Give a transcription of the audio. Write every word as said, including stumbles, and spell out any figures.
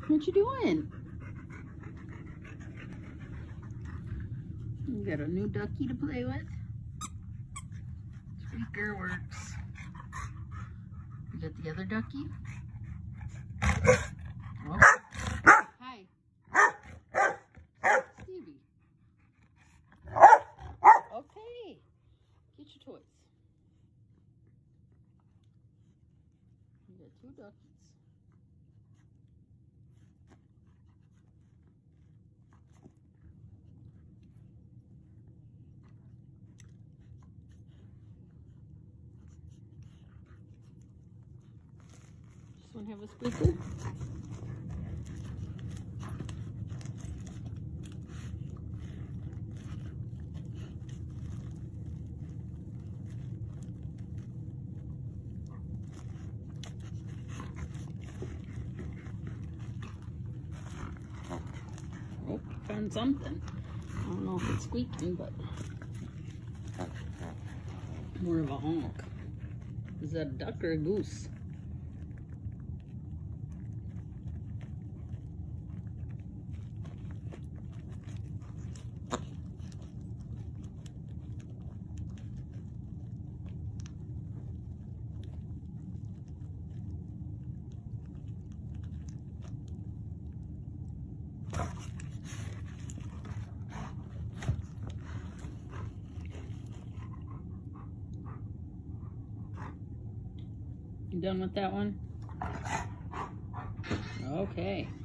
What you doing? You got a new ducky to play with? Squeaker works. You got the other ducky? Oh. Hi. Stevie. Okay. Get your toys. You got two duckies. This one have a squeaker? Oh, found something. I don't know if it's squeaking, but more of a honk. Is that a duck or a goose? You done with that one? Okay.